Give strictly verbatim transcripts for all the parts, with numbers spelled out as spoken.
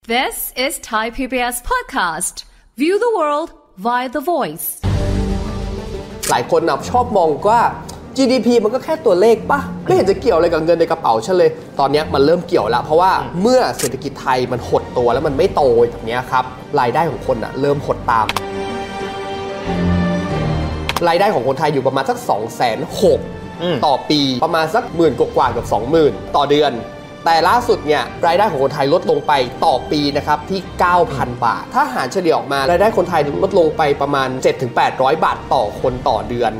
This is Thai พี บี เอส podcast. View the world via the voice. หลายคนนะชอบมองว่า จี ดี พี มันก็แค่ตัวเลขปะไม่เห็นจะเกี่ยวอะไรกับเงินในกระเป๋าฉันเลยตอนนี้มันเริ่มเกี่ยวแล้วเพราะว่าเมื่อเศรษฐกิจไทยมันหดตัวแล้วมันไม่โตแบบนี้ครับรายได้ของคนนะเริ่มหดตามรายได้ของคนไทยอยู่ประมาณสัก สองแสนหกหมื่น ต่อปีประมาณสักหมื่นกว่าๆกับ สองหมื่น ต่อเดือนแต่ล่าสุดเนี่ยรายได้ของคนไทยลดลงไปต่อปีนะครับที่ เก้าพัน บาทถ้าหารเฉลี่ยออกมารายได้คนไทยลดลงไปประมาณ เจ็ดถึงแปดร้อย บาทต่อคนต่อเดือน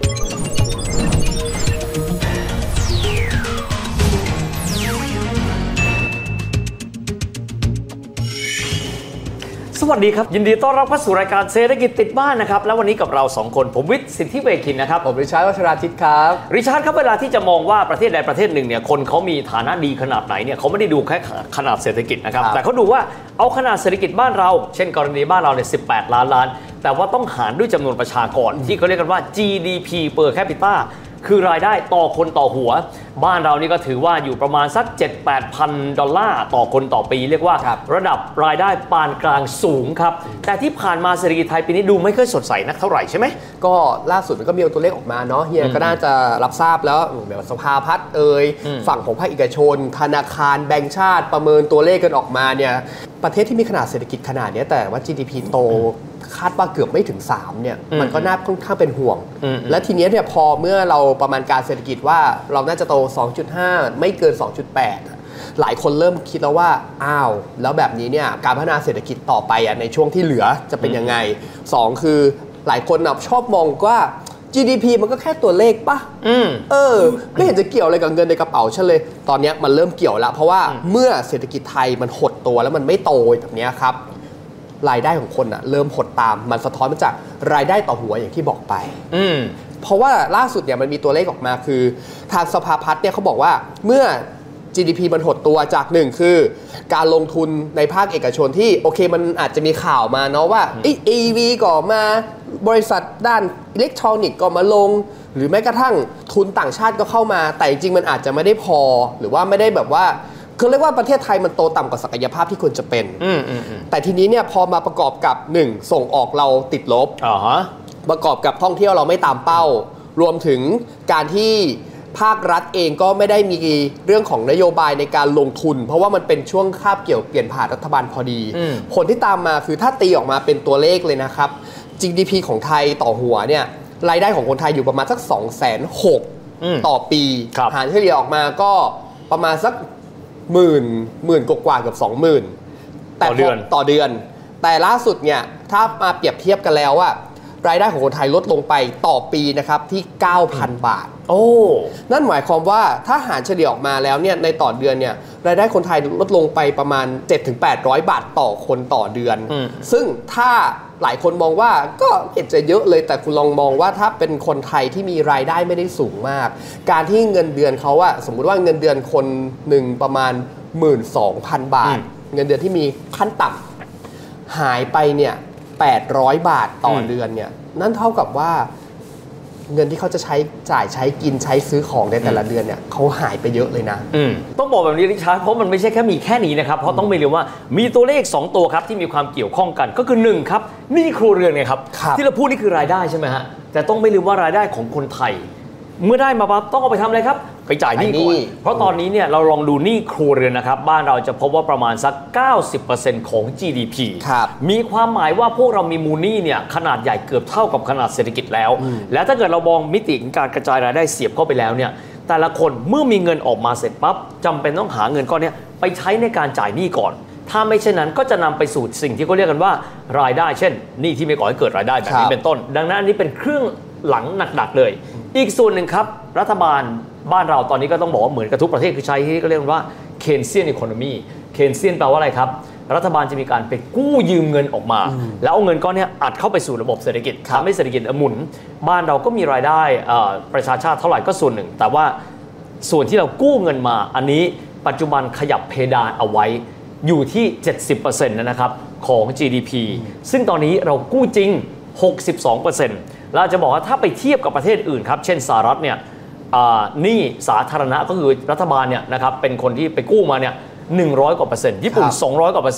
สวัสดีครับยินดีต้อนรับเข้าสู่รายการเศรษฐกิจติดบ้านนะครับแล้ววันนี้กับเราสองคนผมวิทย์สิทธิเวคินนะครับผมริชาร์ด วัชราทิตครับริชาร์ดครับเวลาที่จะมองว่าประเทศใดประเทศหนึ่งเนี่ยคนเขามีฐานะดีขนาดไหนเนี่ยเขาไม่ได้ดูแค่ขนาดเศรษฐกิจนะครับแต่เขาดูว่าเอาขนาดเศรษฐกิจบ้านเราเช่นกรณีบ้านเราเนี่ยสิบแปดล้านล้านแต่ว่าต้องหารด้วยจำนวนประชากรที่เขาเรียกกันว่า จี ดี พี per capitaคือรายได้ต่อคนต่อหัวบ้านเรานี่ก็ถือว่าอยู่ประมาณสัก เจ็ดถึงแปดพัน ดอลลาร์ต่อคนต่อปีเรียกว่า ร, ระดับรายได้ปานกลางสูงครับแต่ที่ผ่านมาเศรษฐกิจไทยปีนี้ดูไม่ค่อยสดใสนักเท่าไหร่ใช่ไหมก็ล่าสุดมันก็มีตัวเลขออกมาเนาะเฮียก็น่าจะรับทราบแล้วแบบสภาพัฒน์เอ่ยฝั่งของภาคเอกชนธนาคารแบงก์ชาติประเมินตัวเลขกันออกมาเนี่ยประเทศที่มีขนาดเศรษฐกิจขนาดนี้แต่ว่า จี ดี พี โตคาดว่าเกือบไม่ถึงสามเนี่ยมันก็น่าค่อนข้างเป็นห่วงและทีนี้เนี่ยพอเมื่อเราประมาณการเศรษฐกิจว่าเราน่าจะโต สองจุดห้า ไม่เกิน สองจุดแปด หลายคนเริ่มคิดแล้วว่าอ้าวแล้วแบบนี้เนี่ยการพัฒนาเศรษฐกิจต่อไปอ่ะในช่วงที่เหลือจะเป็นยังไงสองคือหลายคนชอบมองว่า จี ดี พี มันก็แค่ตัวเลขปะเออไม่เห็นจะเกี่ยวอะไรกับเงินในกระเป๋าฉันเลยตอนนี้มันเริ่มเกี่ยวแล้วเพราะว่าเมื่อเศรษฐกิจไทยมันหดตัวแล้วมันไม่โตแบบนี้ครับรายได้ของคนอะเริ่มหดตามมันสะท้อนมาจากรายได้ต่อหัวอย่างที่บอกไปเพราะว่าล่าสุดเนี่ยมันมีตัวเลขออกมาคือทางสภาพัฒน์เนี่ยเขาบอกว่าเมื่อ จี ดี พี มันหดตัวจากหนึ่งคือการลงทุนในภาคเอกชนที่โอเคมันอาจจะมีข่าวมาเนาะว่า อี วี ก็มาบริษัทด้านอิเล็กทรอนิกส์ก็มาลงหรือแม้กระทั่งทุนต่างชาติก็เข้ามาแต่จริงๆมันอาจจะไม่ได้พอหรือว่าไม่ได้แบบว่าคือเรียกว่าประเทศไทยมันโตต่ำกว่าศักยภาพที่ควรจะเป็นแต่ทีนี้เนี่ยพอมาประกอบกับหนึ่งส่งออกเราติดลบประกอบกับท่องเที่ยวเราไม่ตามเป้ารวมถึงการที่ภาครัฐเองก็ไม่ได้มีเรื่องของนโยบายในการลงทุนเพราะว่ามันเป็นช่วงคาบเกี่ยวเปลี่ยนผ่านรัฐบาลพอดีผลที่ตามมาคือถ้าตีออกมาเป็นตัวเลขเลยนะครับ จี ดี พี ของไทยต่อหัวเนี่ยรายได้ของคนไทยอยู่ประมาณสัก สองแสนหกหมื่น ต่อปีหารเฉลี่ยออกมาก็ประมาณสักหมื่นหมื่นกว่าๆเกือบ สองหมื่นต่อเดือนต่อเดือนแต่ล่าสุดเนี่ยถ้ามาเปรียบเทียบกันแล้วอะรายได้ของคนไทยลดลงไปต่อปีนะครับที่ เก้าพัน บาทโอ้นั่นหมายความว่าถ้าหารเฉลี่ยออกมาแล้วเนี่ยในต่อเดือนเนี่ยรายได้คนไทยลดลงไปประมาณ เจ็ดถึงแปดร้อย บาทต่อคนต่อเดือนซึ่งถ้าหลายคนมองว่าก็เห็นจะเยอะเลยแต่คุณลองมองว่าถ้าเป็นคนไทยที่มีรายได้ไม่ได้สูงมากการที่เงินเดือนเขาอะสมมุติว่าเงินเดือนคนหนึ่งประมาณ หนึ่งหมื่นสองพัน บาทเงินเดือนที่มีขั้นต่ำหายไปเนี่ยแปดร้อยบาทต่อเดือนเนี่ยนั่นเท่ากับว่าเงินที่เขาจะใช้จ่ายใช้กินใช้ซื้อของในแต่ละเดือนเนี่ยเขาหายไปเยอะเลยนะต้องบอกแบบนี้ริชาร์ดเพราะมันไม่ใช่แค่มีแค่นี้นะครับเพราะต้องไม่ลืมว่ามีตัวเลขสองตัวครับที่มีความเกี่ยวข้องกันก็คือหนึ่งครับหนี้ครัวเรือนไงครับที่เราพูดนี่คือรายได้ใช่ไหมฮะแต่ต้องไม่ลืมว่ารายได้ของคนไทยเมื่อได้มาปั๊บต้องเอาไปทำอะไรครับไปจ่ายหนี้ก่อนเพราะตอนนี้เนี่ยเราลองดูหนี้ครัวเรือนนะครับบ้านเราจะพบว่าประมาณสัก เก้าสิบเปอร์เซ็นต์ ของ จี ดี พี มีความหมายว่าพวกเรามีมูลหนี้เนี่ยขนาดใหญ่เกือบเท่ากับขนาดเศรษฐกิจแล้วและถ้าเกิดเรามองมิติการกระจายรายได้เสียบเข้าไปแล้วเนี่ยแต่ละคนเมื่อมีเงินออกมาเสร็จปั๊บจำเป็นต้องหาเงินก้อนนี้ไปใช้ในการจ่ายหนี้ก่อนถ้าไม่เช่นนั้นก็จะนำไปสู่สิ่งที่เขาเรียกกันว่ารายได้เช่นหนี้ที่ไม่ก่อให้เกิดรายได้แบบนี้เป็นต้นดังนั้นอันนี้เป็นเครื่องหลังหนักๆเลยอีกส่วนหนึ่งครับรัฐบาลบ้านเราตอนนี้ก็ต้องบอกว่าเหมือนกับทุกประเทศคือใช้ที่ก็เรียกว่า Keynesian economy Keynesian แปลว่าอะไรครับรัฐบาลจะมีการไปกู้ยืมเงินออกมาแล้วเอาเงินก้อนนี้อัดเข้าไปสู่ระบบเศรษฐกิจทำให้เศรษฐกิจหมุนบ้านเราก็มีรายได้ประชาชาติเท่าไหร่ก็ส่วนหนึ่งแต่ว่าส่วนที่เรากู้เงินมาอันนี้ปัจจุบันขยับเพดานเอาไว้อยู่ที่ เจ็ดสิบเปอร์เซ็นต์ นะครับของ จี ดี พี ซึ่งตอนนี้เรากู้จริง หกสิบสองเปอร์เซ็นต์ เราจะบอกว่าถ้าไปเทียบกับประเทศอื่นครับเช่นสหรัฐเนี่ยหนี้สาธารณะก็คือรัฐบาลเนี่ยนะครับเป็นคนที่ไปกู้มาเนี่ย หนึ่งร้อยกว่าเปอร์เซ็นต์ญี่ปุ่นสองร้อยกว่าเปอร์เซ็นต์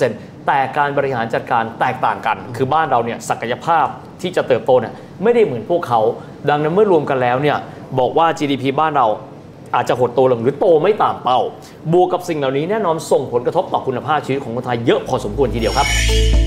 แต่การบริหารจัดการแตกต่างกันคือบ้านเราเนี่ยศักยภาพที่จะเติบโตเนี่ยไม่ได้เหมือนพวกเขาดังนั้นเมื่อรวมกันแล้วเนี่ยบอกว่า จี ดี พี บ้านเราอาจจะหดตัวลงหรือโตไม่ตามเป้าบวกกับสิ่งเหล่านี้แน่นอนส่งผลกระทบต่อคุณภาพชีวิตของคนไทยเยอะพอสมควรทีเดียวครับ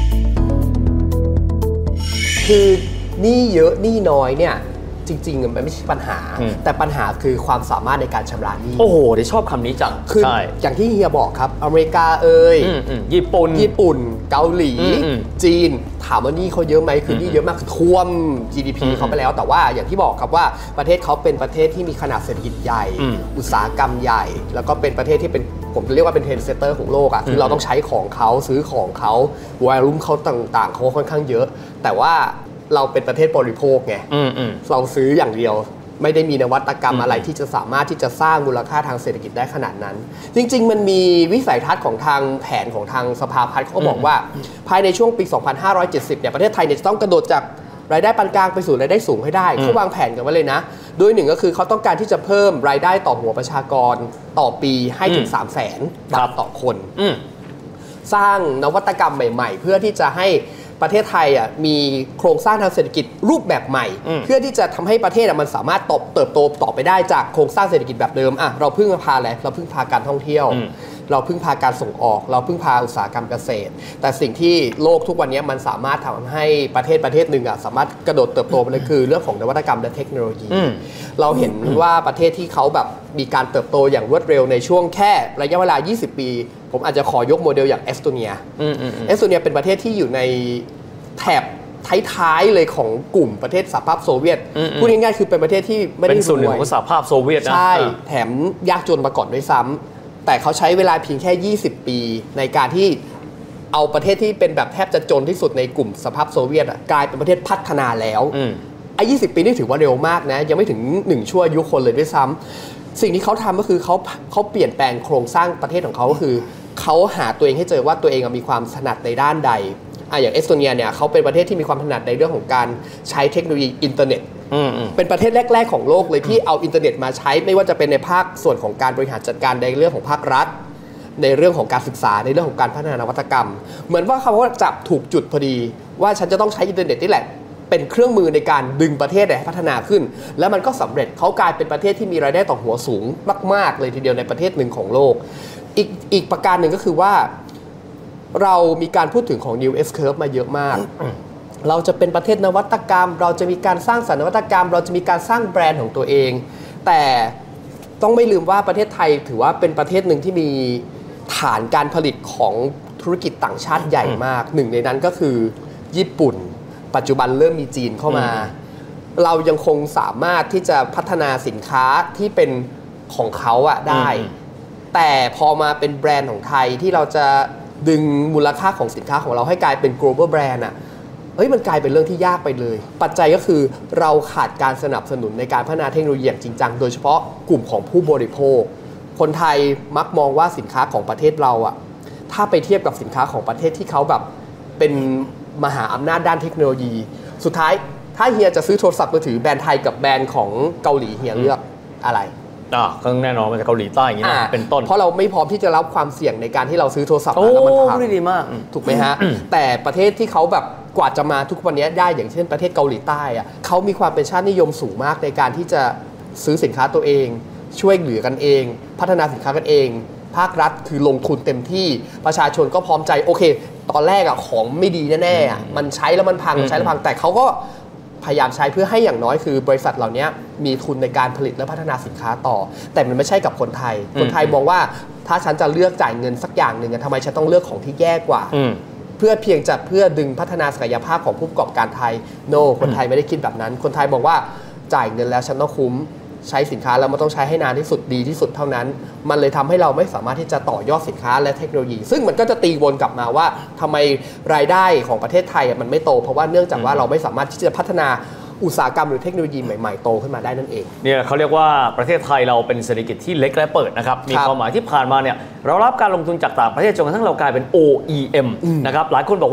คือหนี้เยอะหนี้น้อยเนี่ยจริงๆมันไม่ใช่ปัญหาแต่ปัญหาคือความสามารถในการชำระหนี้โอ้โหได้ชอบคำนี้จังคืออย่างที่เฮียบอกครับอเมริกาเอ่ยญี่ปุ่นญี่ปุ่นเกาหลีจีนถามว่าหนี้เขาเยอะไหมคือหนี้เยอะมากคือท่วม จี ดี พี เขาไปแล้วแต่ว่าอย่างที่บอกครับว่าประเทศเขาเป็นประเทศที่มีขนาดเศรษฐกิจใหญ่อุตสาหกรรมใหญ่แล้วก็เป็นประเทศที่เป็นผมจะเรียกว่าเป็นเทรนด์เซตเตอร์ของโลกอ่ะคือเราต้องใช้ของเขาซื้อของเขาวอลลุ่มเขาต่างๆเขาค่อนข้างเยอะแต่ว่าเราเป็นประเทศบริโภคไงเราซื้ออย่างเดียวไม่ได้มีนวัตกรรมอะไรที่จะสามารถที่จะสร้างมูลค่าทางเศรษฐกิจได้ขนาดนั้นจริงๆมันมีวิสัยทัศน์ของทางแผนของทางสภาพัฒน์เขาบอกว่าภายในช่วงปี สองพันห้าร้อยเจ็ดสิบ เนี่ยประเทศไทยเนี่ยจะต้องกระโดดจากรายได้ปานกลางไปสู่รายได้สูงให้ได้เขาวางแผนกันไว้เลยนะโดยหนึ่งก็คือเขาต้องการที่จะเพิ่มรายได้ต่อหัวประชากรต่อปีให้ถึง สามแสน บาทต่อคนสร้างนวัตกรรมใหม่ๆเพื่อที่จะให้ประเทศไทยอ่ะมีโครงสร้างทางเศรษฐกิจรูปแบบใหม่เพื่อที่จะทำให้ประเทศมันสามารถเติบโตต่อไปได้จากโครงสร้างเศรษฐกิจแบบเดิมอ่ะเราพึ่งพาอะไรเราพึ่งพาการท่องเที่ยวเราพึ่งพาการส่งออกเราพึ่งพาอุตสาหกรรมเกษตรแต่สิ่งที่โลกทุกวันนี้มันสามารถทำให้ประเทศประเทศหนึ่งอ่ะสามารถกระโดดเติบโตไปเลยคือเรื่องของนวัตกรรมและเทคโนโลยีเราเห็นว่าประเทศที่เขาแบบมีการเติบโตอย่างรวดเร็วในช่วงแค่ระยะเวลายี่สิบปีผมอาจจะขอยกโมเดลอย่างเอสโตเนียเอสโตเนียเป็นประเทศที่อยู่ในแถบท้ายๆเลยของกลุ่มประเทศสหภาพโซเวียตพูดง่ายๆคือเป็นประเทศที่ไม่ได้เป็นส่วนหนึ่งของสหภาพโซเวียตนะใช่แถมยากจนมาก่อนด้วยซ้ำแต่เขาใช้เวลาเพียงแค่ยี่สิบปีในการที่เอาประเทศที่เป็นแบบแทบจะจนที่สุดในกลุ่มสหภาพโซเวียตกลายเป็นประเทศพัฒนาแล้วไอ้ยี่สิบปีนี่ถือว่าเร็วมากนะยังไม่ถึงหนึ่งชั่วอายุคนเลยด้วยซ้ำสิ่งที่เขาทำก็คือเขาเขาเปลี่ยนแปลงโครงสร้างประเทศของเขาก็คือเขาหาตัวเองให้เจอว่าตัวเองมีความถนัดในด้านใดอ่ะอย่างเอสโตเนียเนี่ยเขาเป็นประเทศที่มีความถนัดในเรื่องของการใช้เทคโนโลยีอินเทอร์เน็ตเป็นประเทศแรกๆของโลกเลยที่เอาอินเทอร์เน็ตมาใช้ไม่ว่าจะเป็นในภาคส่วนของการบริหารจัดการในเรื่องของภาครัฐในเรื่องของการศึกษาในเรื่องของการพัฒนานวัตกรรมเหมือนว่าเขาจับถูกจุดพอดีว่าฉันจะต้องใช้อินเทอร์เน็ตนี่แหละเป็นเครื่องมือในการดึงประเทศให้พัฒนาขึ้นแล้วมันก็สำเร็จเขากลายเป็นประเทศที่มีรายได้ต่อหัวสูงมากๆเลยทีเดียวในประเทศหนึ่งของโลกอีกอีกประการหนึ่งก็คือว่าเรามีการพูดถึงของ New S-Curve มาเยอะมาก เราจะเป็นประเทศนวัตกรรมเราจะมีการสร้างสรรค์นวัตกรรมเราจะมีการสร้างแบรนด์ของตัวเองแต่ต้องไม่ลืมว่าประเทศไทยถือว่าเป็นประเทศหนึ่งที่มีฐานการผลิตของธุรกิจต่างชาติใหญ่มากหนึ่งในนั้นก็คือญี่ปุ่นปัจจุบันเริ่มมีจีนเข้ามาเรายังคงสามารถที่จะพัฒนาสินค้าที่เป็นของเขาอะได้แต่พอมาเป็นแบรนด์ของไทยที่เราจะดึงมูลค่าของสินค้าของเราให้กลายเป็น global brand อ่ะเฮ้ยมันกลายเป็นเรื่องที่ยากไปเลยปัจจัยก็คือเราขาดการสนับสนุนในการพัฒนาเทคโนโลยีอย่างจริงจังโดยเฉพาะกลุ่มของผู้บริโภคคนไทยมักมองว่าสินค้าของประเทศเราอ่ะถ้าไปเทียบกับสินค้าของประเทศที่เขาแบบเป็นมหาอำนาจด้านเทคโนโลยีสุดท้ายถ้าเฮียจะซื้อโทรศัพท์มือถือแบรนด์ไทยกับแบรนด์ของเกาหลีเฮียเลือกอะไรอ่าก็แน่นอนมันจะเกาหลีใต้อย่างนี้นะเป็นต้นเพราะเราไม่พร้อมที่จะรับความเสี่ยงในการที่เราซื้อโทรศัพท์แล้วมันพังดีมากถูกไหมฮะแต่ประเทศที่เขาแบบกว่าจะมาทุกวันนี้ได้อย่างเช่นประเทศเกาหลีใต้อ่ะเขามีความเป็นชาตินิยมสูงมากในการที่จะซื้อสินค้าตัวเองช่วยเหลือกันเองพัฒนาสินค้ากันเองภาครัฐคือลงทุนเต็มที่ประชาชนก็พร้อมใจโอเคตอนแรกอ่ะของไม่ดีแน่ๆมันใช้แล้วมันพังใช้แล้วพังแต่เขาก็พยายามใช้เพื่อให้อย่างน้อยคือบริษัทเหล่านี้มีทุนในการผลิตและพัฒนาสินค้าต่อแต่มันไม่ใช่กับคนไทยคนไทยมองว่าถ้าฉันจะเลือกจ่ายเงินสักอย่างหนึ่งทำไมฉันต้องเลือกของที่แย่กว่าเพื่อเพียงจะเพื่อดึงพัฒนาศักยภาพของผู้ประกอบการไทยโน no, คนไทยไม่ได้คิดแบบนั้นคนไทยบอกว่าจ่ายเงินแล้วฉันต้องคุ้มใช้สินค้าแล้วมันต้องใช้ให้นานที่สุดดีที่สุดเท่านั้นมันเลยทำให้เราไม่สามารถที่จะต่อยอดสินค้าและเทคโนโลยีซึ่งมันก็จะตีวนกลับมาว่าทำไมรายได้ของประเทศไทยมันไม่โตเพราะว่าเนื่องจากว่าเราไม่สามารถที่จะพัฒนาอุตสาหกรรมหรือเทคโนโลยีใหม่ๆโตขึ้นมาได้นั่นเองเนี่ยเขาเรียกว่าประเทศไทยเราเป็นเศรษฐกิจที่เล็กและเปิดนะครับมีความหมายที่ผ่านมาเนี่ยเรารับการลงทุนจากต่างประเทศจนกระทั่งเรากลายเป็น โอ อี เอ็ม นะครับหลายคนบอกว่า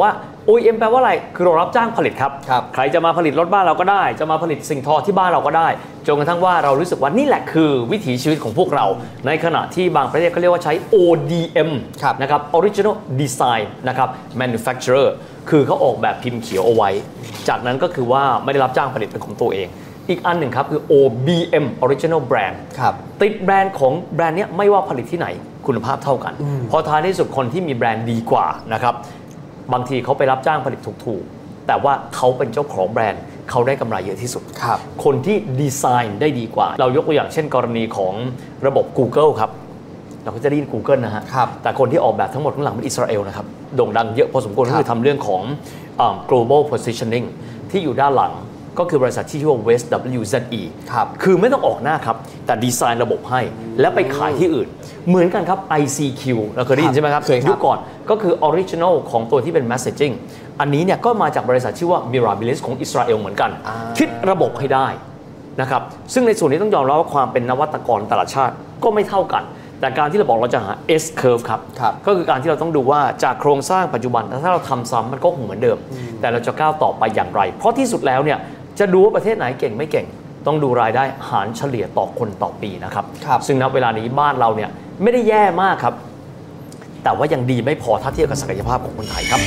โอ อี เอ็ม แปลว่าอะไรคือเรารับจ้างผลิตครับครับใครจะมาผลิตรถบ้านเราก็ได้จะมาผลิตสิ่งทอที่บ้านเราก็ได้จนกระทั่งว่าเรารู้สึกว่านี่แหละคือวิถีชีวิตของพวกเราในขณะที่บางประเทศเขาเรียกว่าใช้ โอ ดี เอ็ม นะครับ Original Design นะครับ Manufacturer คือเขาออกแบบพิมพ์เขียวเอาไว้จากนั้นก็คือว่าไม่ได้รับจ้างผลิตเป็นของตัวเองอีกอันหนึ่งครับคือ โอ บี เอ็ม Original Brand ติดแบรนด์ของแบรนด์นี้ไม่ว่าผลิตที่ไหนคุณภาพเท่ากันเพราะท้ายที่สุดคนที่มีแบรนด์ดีกว่านะครับบางทีเขาไปรับจ้างผลิตถูกๆแต่ว่าเขาเป็นเจ้าของแบรนด์เขาได้กำไรเยอะที่สุดค, คนที่ดีไซน์ได้ดีกว่าเรายกตัวอย่างเช่นกรณีของระบบ Google ครับเราก็จะได้ยิน Google นะฮะแต่คนที่ออกแบบทั้งหมดข้างหลังเป็นอิสราเอลนะครับโด่งดังเยอะพอสมควรก็คือทำเรื่องของ global positioning ที่อยู่ด้านหลังก็คือบริษัทที่ชื่อว่า West ดับเบิลยู แซด อีครับคือไม่ต้องออกหน้าครับแต่ดีไซน์ระบบให้แล้วไปขายที่อื่นเหมือนกันครับ ไอ ซี คิว เราเคยได้ยินใช่ไหมครับยุคก่อนก็คือ Original ของตัวที่เป็น Messaging อันนี้เนี่ยก็มาจากบริษัทชื่อว่า Mirabilis ของอิสราเอลเหมือนกันคิดระบบให้ได้นะครับซึ่งในส่วนนี้ต้องยอมรับว่าความเป็นนวัตกรตลาดชาติก็ไม่เท่ากันแต่การที่เราบอกเราจะหา S curve ครับก็คือการที่เราต้องดูว่าจากโครงสร้างปัจจุบันถ้าเราทำซ้ำมันก็คงเหมือนเดิมแต่เราจะก้าวต่อไปอย่างไรเพราะที่สุดแล้วเนี่ยจะดูว่าประเทศไหนเก่งไม่เก่งต้องดูรายได้หารเฉลี่ยต่อคนต่อปีนะครับซึ่งณเวลานี้บ้านเราเนี่ยไม่ได้แย่มากครับแต่ว่ายังดีไม่พอถ้าเทียบกับศักยภาพของคนไทยครับ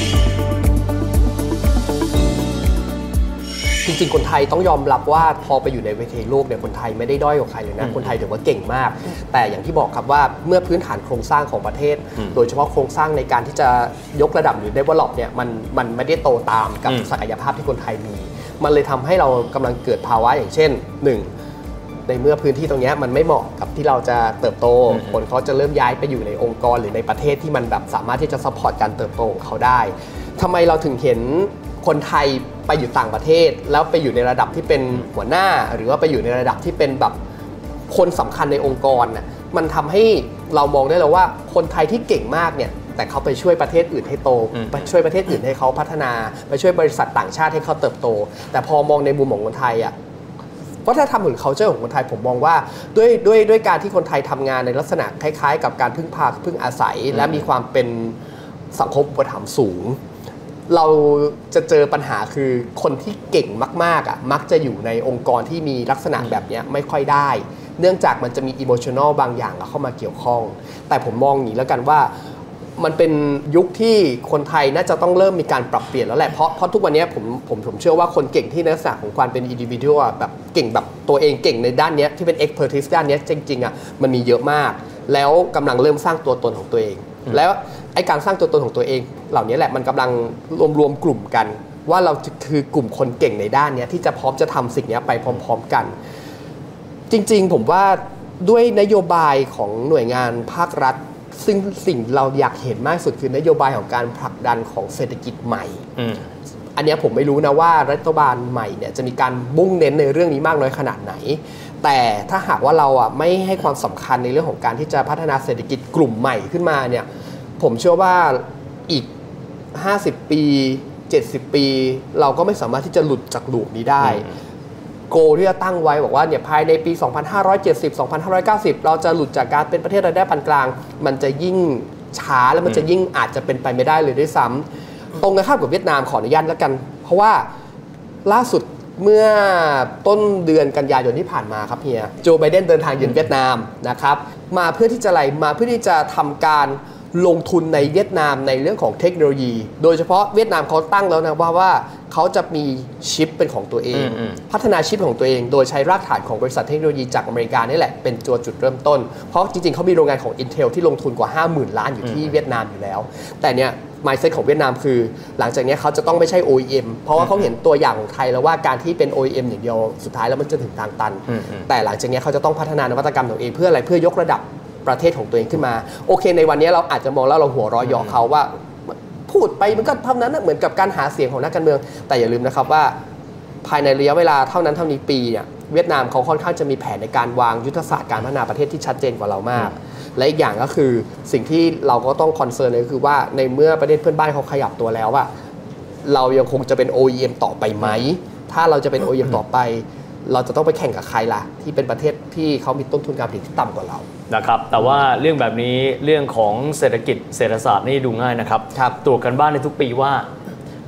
จริงๆคนไทยต้องยอมรับว่าพอไปอยู่ในเวทีโลกเนี่ยคนไทยไม่ได้ด้อยกว่าใครเลยนะคนไทยถือว่าเก่งมากแต่อย่างที่บอกครับว่าเมื่อพื้นฐานโครงสร้างของประเทศโดยเฉพาะโครงสร้างในการที่จะยกระดับหรือ develop เนี่ยมันมันไม่ได้โตตามกับศักยภาพที่คนไทยมีมันเลยทำให้เรากำลังเกิดภาวะอย่างเช่นหนึ่งในเมื่อพื้นที่ตรงนี้มันไม่เหมาะกับที่เราจะเติบโตคนเขาจะเริ่มย้ายไปอยู่ในองค์กรหรือในประเทศที่มันแบบสามารถที่จะซัพพอร์ตการเติบโตของเขาได้ทำไมเราถึงเห็นคนไทยไปอยู่ต่างประเทศแล้วไปอยู่ในระดับที่เป็นหัวหน้าหรือว่าไปอยู่ในระดับที่เป็นแบบคนสำคัญในองค์กรน่ะมันทำให้เรามองได้แล้วว่าคนไทยที่เก่งมากเนี่ยแต่เขาไปช่วยประเทศอื่นให้โตไปช่วยประเทศอื่นให้เขาพัฒนาไปช่วยบริษัทต่างชาติให้เขาเติบโตแต่พอมองในมุมของคนไทยอ่ะวัฒนธรรมหรือ culture ของคนไทยผมมองว่าด้วยด้วยด้วยการที่คนไทยทำงานในลักษณะคล้ายๆกับการพึ่งพาพึ่งอาศัยและมีความเป็นสังคมอุปถัมภ์สูงเราจะเจอปัญหาคือคนที่เก่งมากๆอ่ะมักจะอยู่ในองค์กรที่มีลักษณะแบบนี้ไม่ค่อยได้เนื่องจากมันจะมีอิโมชันนอลบางอย่างเข้ามาเกี่ยวข้องแต่ผมมองอย่างนี้แล้วกันว่ามันเป็นยุคที่คนไทยน่าจะต้องเริ่มมีการปรับเปลี่ยนแล้วแหละเพราะเพราะทุกวันนี้ผมผมผมเชื่อว่าคนเก่งที่ในลักษณะของความเป็นอินดิวิวดัลแบบเก่งแบบตัวเองเก่งในด้านนี้ที่เป็นเอ็กซ์เพอร์ทิสด้านนี้จริงๆอ่ะมันมีเยอะมากแล้วกำลังเริ่มสร้างตัวตนของตัวเองแล้วไอ้การสร้างตัวตนของตัวเองเหล่านี้แหละมันกำลังรวมรวมกลุ่มกันว่าเราคือกลุ่มคนเก่งในด้านนี้ที่จะพร้อมจะทำสิ่งนี้ไปพร้อมๆกันจริงๆผมว่าด้วยนโยบายของหน่วยงานภาครัฐซึ่งสิ่งเราอยากเห็นมากสุดคือนโยบายของการผลักดันของเศรษฐกิจใหม่ อ, อันนี้ผมไม่รู้นะว่ารัฐบาลใหม่เนี่ยจะมีการมุ่งเน้นในเรื่องนี้มากน้อยขนาดไหนแต่ถ้าหากว่าเราอ่ะไม่ให้ความสำคัญในเรื่องของการที่จะพัฒนาเศรษฐกิจกลุ่มใหม่ขึ้นมาเนี่ยผมเชื่อว่าอีกห้าสิบปีเจ็ดสิบปีเราก็ไม่สามารถที่จะหลุดจากลูปนี้ได้โกที่จะตั้งไว้บอกว่าเนี่ยภายในปีสองพันห้าร้อยเจ็ดสิบ สองพันห้าร้อยเก้าสิบเราจะหลุดจากการเป็นประเทศรายได้ปานกลางมันจะยิ่งช้าและมันจะยิ่งอาจจะเป็นไปไม่ได้เลยด้วยซ้ำตรงกันข้ามกับเวียดนามขออนุญาตแล้วกันเพราะว่าล่าสุดเมื่อต้นเดือนกันยายนที่ผ่านมาครับเฮียโจไบเดนเดินทางเยือนเวียดนามนะครับมาเพื่อที่จะอะไรมาเพื่อที่จะทำการลงทุนในเวียดนามในเรื่องของเทคโนโลยีโดยเฉพาะเวียดนามเขาตั้งแล้วนะว่าว่าเขาจะมีชิปเป็นของตัวเองพัฒนาชิปของตัวเองโดยใช้รากฐานของบริษัทเทคโนโลยีจากอเมริกานี่แหละเป็นตัวจุดเริ่มต้นเพราะจริงๆเขามีโรงงานของ Intel ที่ลงทุนกว่า ห้าหมื่น ล้านอยู่ที่เวียดนามอยู่แล้วแต่เนี่ย mindset ของเวียดนามคือหลังจากนี้เขาจะต้องไม่ใช่ โอ อี เอ็ม เพราะว่าเขาเห็นตัวอย่างของไทยแล้วว่าการที่เป็น โอ อี เอ็ม อย่างเดียวสุดท้ายแล้วมันจะถึงทางตันแต่หลังจากนี้เขาจะต้องพัฒนานวัตกรรมของตัวเองเพื่ออะไรเพื่อยกระดับประเทศของตัวเองขึ้นมาโอเคในวันนี้เราอาจจะมองแล้วเราหัวเราะเยาะเขาว่าพูดไปมันก็เท่านั้นเหมือนกับการหาเสียงของนักการเมืองแต่อย่าลืมนะครับว่าภายในระยะเวลาเท่านั้นเท่านี้ปีเนี่ยเวียดนามเขาค่อนข้างจะมีแผนในการวางยุทธศาสตร์การพัฒนาประเทศที่ชัดเจนกว่าเรามากและอีกอย่างก็คือสิ่งที่เราก็ต้องคอนเซิร์นเลยคือว่าในเมื่อประเทศเพื่อนบ้านเขาขยับตัวแล้วว่าเรายังคงจะเป็น โอ อี เอ็ม ต่อไปไหมถ้าเราจะเป็น โอ อี เอ็ม ต่อไปเราจะต้องไปแข่งกับใครล่ะที่เป็นประเทศที่เขามีต้นทุนการผลิตที่ต่ำกว่าเรานะครับแต่ว่าเรื่องแบบนี้เรื่องของเศรษฐกิจเศรษฐศาสตร์นี่ดูง่ายนะครับตรวจกันบ้านในทุกปีว่า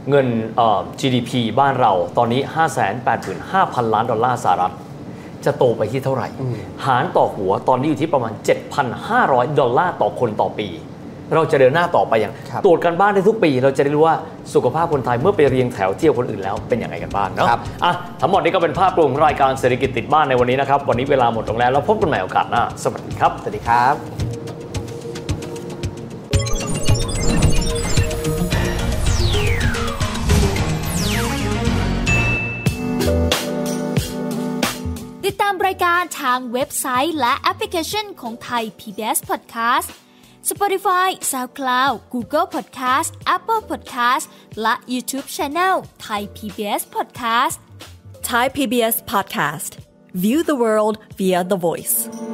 เงินเอ่อ จี ดี พี บ้านเราตอนนี้ ห้าแสนแปดหมื่นห้าพัน ล้านดอลลาร์สหรัฐจะโตไปที่เท่าไหร่หารต่อหัวตอนนี้อยู่ที่ประมาณ เจ็ดพันห้าร้อย ดอลลาร์ต่อคนต่อปีเราจะเดินหน้าต่อไปอย่างตรวจกันบ้านได้ทุกปีเราจะได้รู้ว่าสุขภาพคนไทยเมื่อไปเรียงแถวเที่ยวคนอื่นแล้วเป็นยังไงกันบ้างเนาะอ่ะทั้งหมดนี้ก็เป็นภาพรวมของรายการเศรษฐกิจติดบ้านในวันนี้นะครับวันนี้เวลาหมดลงแล้วแล้วพบกันใหม่โอกาสหน้าสวัสดีครับสวัสดีครับติดตามรายการทางเว็บไซต์และแอปพลิเคชันของไทย พี บี เอส Podcast Spotify, SoundCloud, Google Podcast, Apple Podcast และ YouTube Channel Thai พี บี เอส Podcast Thai พี บี เอส Podcast View the world via the voice